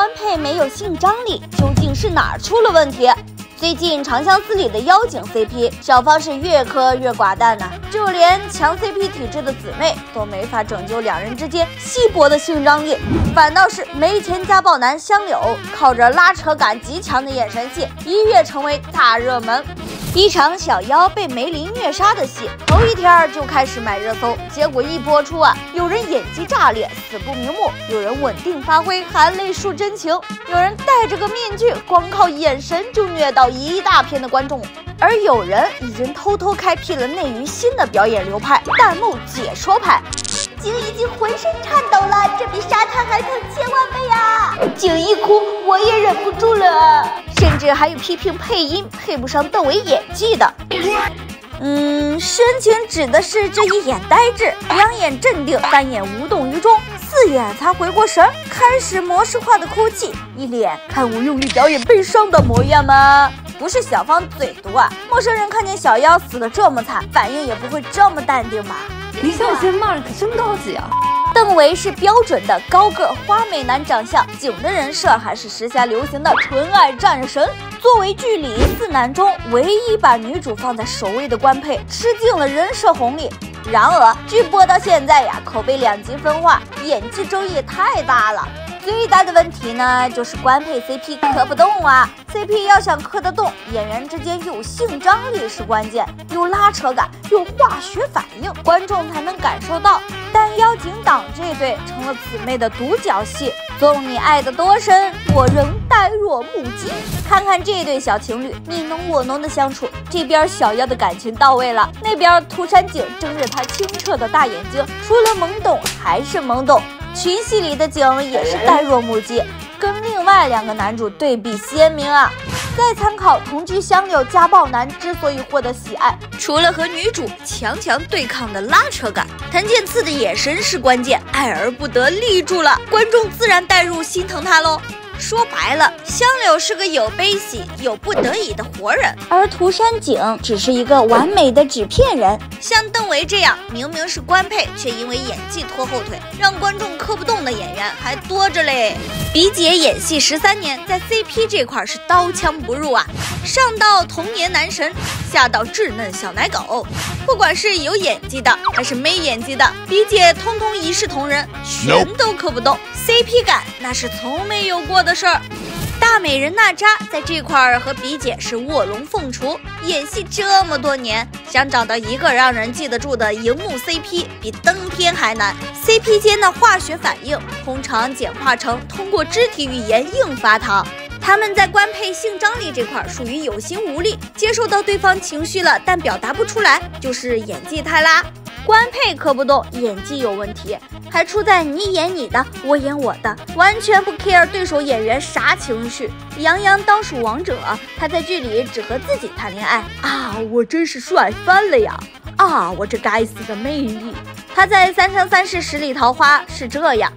官配没有性张力，究竟是哪儿出了问题？最近《长相思》里的妖精 CP 小芳是越磕越寡淡呢，就连强 CP 体质的姊妹都没法拯救两人之间稀薄的性张力，反倒是没钱家暴男香柳靠着拉扯感极强的眼神戏一跃成为大热门。一场小妖被梅林虐杀的戏，头一天就开始买热搜，结果一播出啊，有人演技炸裂，死不瞑目；有人稳定发挥，含泪述真情；有人戴着个面具，光靠眼神就虐到一大片的观众。而有人已经偷偷开辟了内娱新的表演流派——弹幕解说派。景已经浑身颤抖了，这比沙滩还疼1000万倍呀！景一哭，我也忍不住了。甚至还有批评配音配不上邓为演技的。深情指的是这一眼呆滞，两眼镇定，三眼无动于衷，4眼才回过神，开始模式化的哭泣，一脸看我用力表演悲伤的模样吗？不是小芳嘴毒啊，陌生人看见小妖死得这么惨，反应也不会这么淡定吧？ 李小仙骂人可真高级啊！ 邓为是标准的高个花美男长相，景的人设还是时下流行的纯爱战神。作为剧里4男中唯一把女主放在首位的官配，吃尽了人设红利。然而剧播到现在呀，口碑2极分化，演技争议太大了。最大的问题呢，就是官配 CP 磕不动啊。CP 要想磕得动，演员之间有性张力是关键，有拉扯感，有化学反应，观众才能感受到。但妖精党这对成了姊妹的独角戏，纵你爱得多深，我仍呆若木鸡。看看这对小情侣你侬我侬的相处，这边小妖的感情到位了，那边涂山璟睁着他清澈的大眼睛，除了懵懂还是懵懂。群戏里的景也是呆若木鸡，跟另外2个男主对比鲜明啊。再参考同居香柳家暴男之所以获得喜爱，除了和女主强对抗的拉扯感，谭健次的眼神是关键，爱而不得立住了，观众自然带入心疼他喽。说白了，香柳是个有悲喜有不得已的活人，而涂山璟只是一个完美的纸片人。像邓为这样明明是官配，却因为演技拖后腿，让观众磕不动的演员还多着嘞。比姐演戏13年，在 CP 这块是刀枪不入啊，上到童年男神，下到稚嫩小奶狗，不管是有演技的还是没演技的，比姐通通一视同仁，全都磕不动。CP 感那是从没有过的事儿。大美人娜扎在这块儿和比姐是卧龙凤雏，演戏这么多年，想找到一个让人记得住的荧幕 CP 比登天还难。CP 间的化学反应通常简化成通过肢体语言硬发糖，他们在官配性张力这块属于有心无力，接受到对方情绪了，但表达不出来，就是演技太拉。官配磕不动，演技有问题，还出在你演你的，我演我的，完全不 care 对手演员啥情绪。杨洋当属王者，他在剧里只和自己谈恋爱啊，我真是帅翻了呀！啊，我这该死的魅力！他在《三生三世十里桃花》是这样。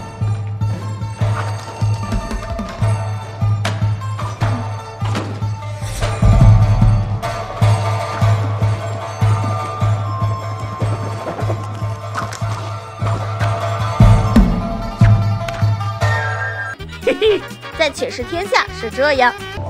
在《且试天下》是这样。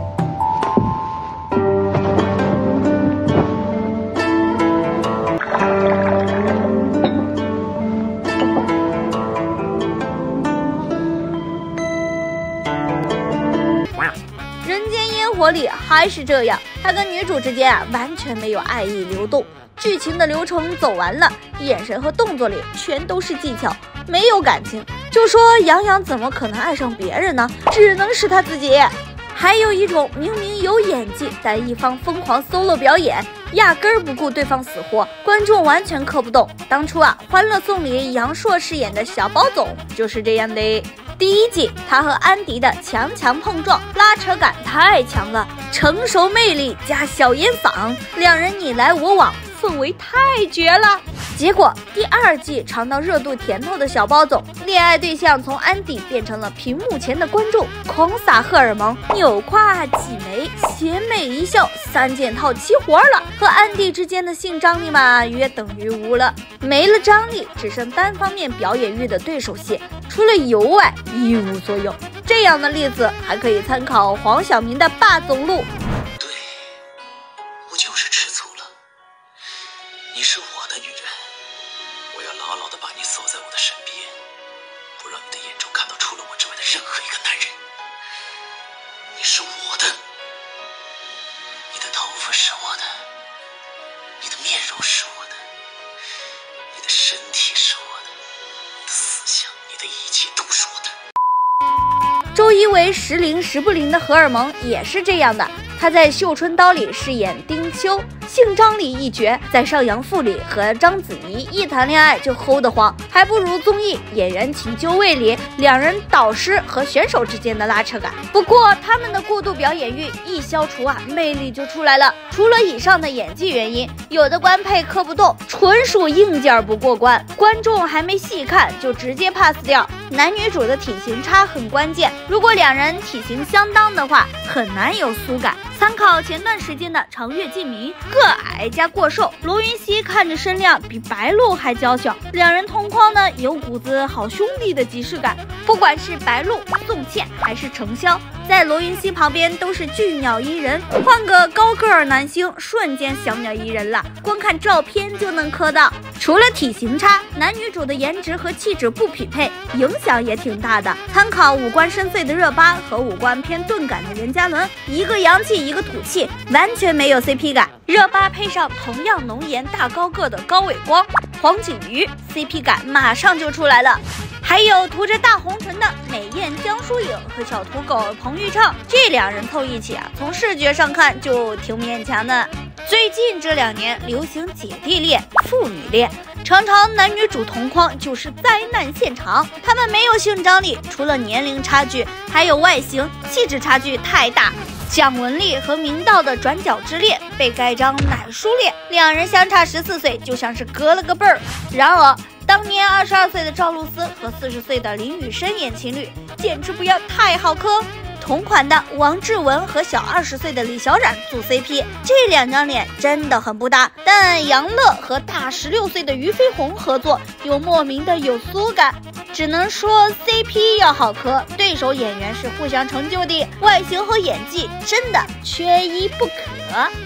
人间烟火里还是这样，他跟女主之间完全没有爱意流动，剧情的流程走完了，眼神和动作里全都是技巧，没有感情。就说杨洋怎么可能爱上别人呢？只能是他自己。还有一种明明有演技，但一方疯狂 solo 表演，压根儿不顾对方死活，观众完全磕不动。当初《欢乐颂》里杨烁饰演的小包总就是这样的。第1季他和安迪的强碰撞，拉扯感太强了，成熟魅力加小烟嗓，两人你来我往，氛围太绝了。结果第2季尝到热度甜头的小包总，恋爱对象从安迪变成了屏幕前的观众，狂撒荷尔蒙，扭胯挤眉，邪魅一笑，3件套齐活了。和安迪之间的性张力嘛，约等于无了，没了张力，只剩单方面表演欲的对手戏，除了油外一无所有。 这样的例子还可以参考黄晓明的《霸总录》。 对，我就是吃醋了。你是我的女人，我要牢牢地把你锁在我的身边，不让你的眼中看到除了我之外的任何一个男人。你是我的，你的头发是我的，你的面容是我的，你的身体是我的，你的思想，你的一切都是我的。 周一围时灵时不灵的荷尔蒙也是这样的，他在《绣春刀》里饰演丁修，姓张里一角，在《上阳赋》里和章子怡一谈恋爱就齁得慌，还不如综艺《演员请就位》里两人导师和选手之间的拉扯感。不过他们的过度表演欲一消除魅力就出来了。除了以上的演技原因，有的官配磕不动，纯属硬件不过关，观众还没细看就直接 pass 掉。男女主的体型差很关键，如果两人体型相当的话，很难有酥感。参考前段时间的《长月烬明》，个矮加过瘦，罗云熙看着身量比白鹿还娇小，两人同框呢，有股子好兄弟的即视感。不管是白鹿、宋茜还是程潇，在罗云熙旁边都是俊鸟依人，换个高个儿男星，瞬间小鸟依人了，光看照片就能磕到。除了体型差，男女主的颜值和气质不匹配，影响也挺大的。参考五官深邃的热巴和五官偏钝感的任嘉伦，一个洋气一个土气，完全没有 CP 感。热巴配上同样浓颜大高个的高伟光、黄景瑜， CP 感马上就出来了。还有涂着大红唇的美艳江疏影和小土狗彭昱畅，这两人凑一起从视觉上看就挺勉强的。最近这2年流行姐弟恋、父女恋，常常男女主同框就是灾难现场。他们没有性张力，除了年龄差距，还有外形、气质差距太大。蒋雯丽和明道的转角之恋被盖章奶叔恋，两人相差14岁，就像是隔了个辈儿。然而当年22岁的赵露思和40岁的林雨申演情侣，简直不要太好磕。同款的王志文和小20岁的李小冉组 CP， 这2张脸真的很不搭。但杨乐和大16岁的俞飞鸿合作，又莫名的有酥感。只能说 CP 要好磕，对手演员是互相成就的，外形和演技真的缺一不可。